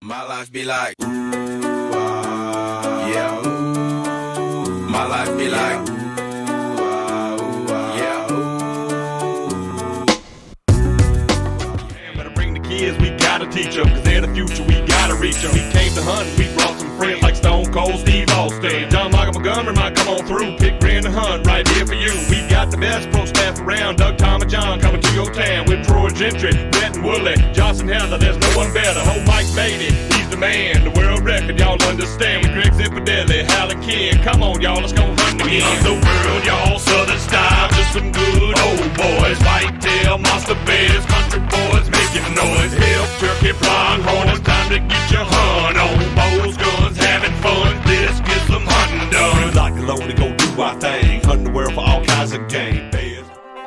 My life be like, ooh, yeah, ooh. My life be like, ooh, yeah, ooh. Better bring the kids, we gotta teach them, cause they're the future, we gotta reach them. We came to hunt, we brought some friends like Stone Cold Steve Austin. John Michael Montgomery might come on through, pick Brand to hunt right here for you. We got the best pro staff around, Doug, Tom, and John coming to your town with Troy Gentry, Brett and Woolley, Johnson Heather, there's no one better. Ho Mike Beatty, he's the man, the world record, y'all understand. With Greg Zipadelli, Hallie King, come on y'all, let's go hunt again. Of the world, y'all, Southern style, just some good old boys. Whitetail, monster bears, country boys making noise. Hill, turkey, pronghorn, it's time to get your hunt on. Bows, guns, having fun, let's get some hunting done. We like alone to go do our thing, hunting the world for all kinds of game. Bears.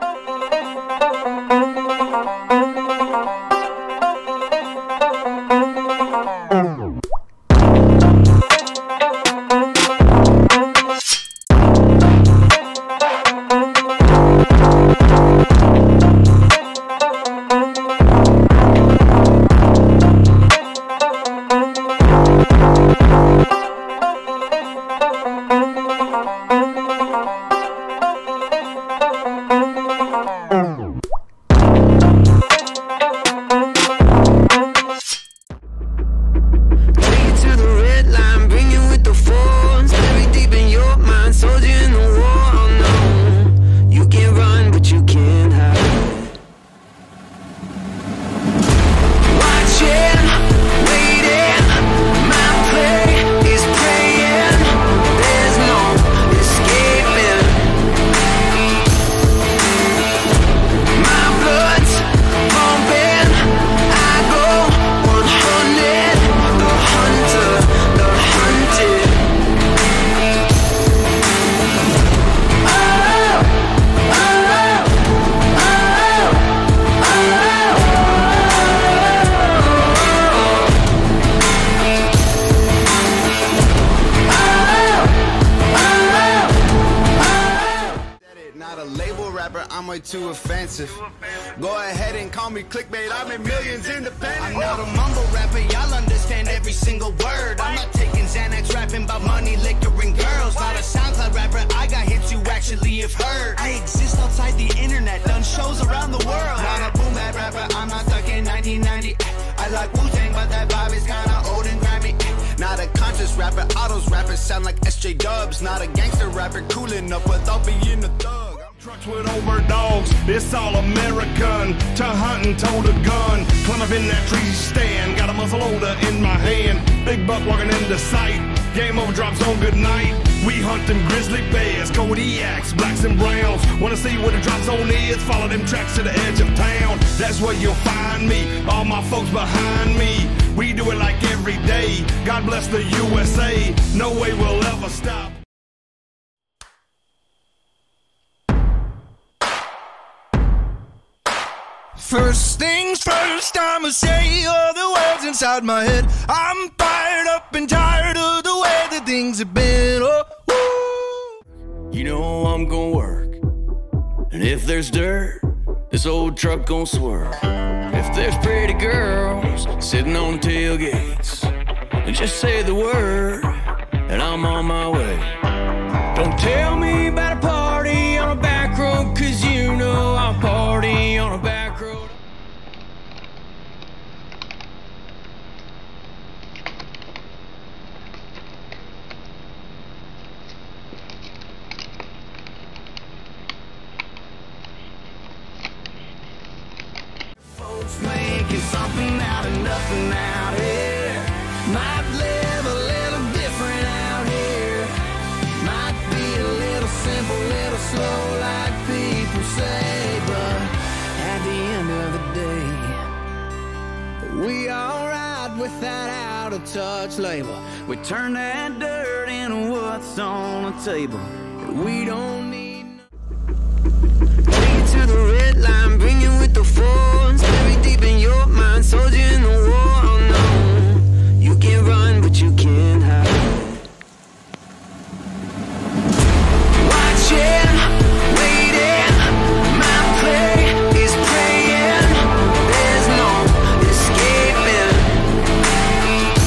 I'm way too offensive. Go ahead and call me clickbait, I made millions independent. I'm not a mumble rapper, y'all understand every single word. I'm not taking Xanax, rapping about money, liquor, and girls. Not a SoundCloud rapper, I got hits you actually have heard. I exist outside the internet, done shows around the world. Not a boom bap rapper, I'm not stuck in 1990. I like Wu-Tang, but that vibe is kinda old and grimy. Not a conscious rapper, autos rappers sound like SJ Dubs. Not a gangster rapper, cool enough without being a thug. Trucks with over dogs, it's all American. To hunting, told a gun, climb up in that tree stand. Got a muzzle loader in my hand, big buck walking into sight. Game over, drops on good night. We hunt them grizzly bears, Kodiaks, blacks and browns. Wanna see where the drop zone is? Follow them tracks to the edge of town. That's where you'll find me, all my folks behind me. We do it like every day. God bless the USA, no way we'll ever stop. First things first, I'ma say all the words inside my head. I'm fired up and tired of the way that things have been. Oh, woo. You know I'm gonna work, and if there's dirt, this old truck gon' swerve. If there's pretty girls sitting on tailgates, and just say the word, and I'm on my way. Don't tell me about a party on a back road, cause you know I'll party on a back road. Folks making something out of nothing out here. Might live a little different out here. Might be a little simple, little slow like people say. But at the end of the day, we all ride with that out of touch label. We turn that dirt into what's on the table. We don't need to the red line, bring you with the force. Very deep in your mind, soldier in the war. Oh no, you can run, but you can't hide. Watching, waiting, my play is praying. There's no escaping.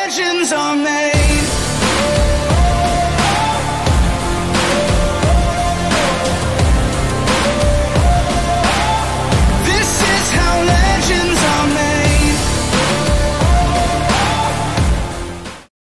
impressions on me.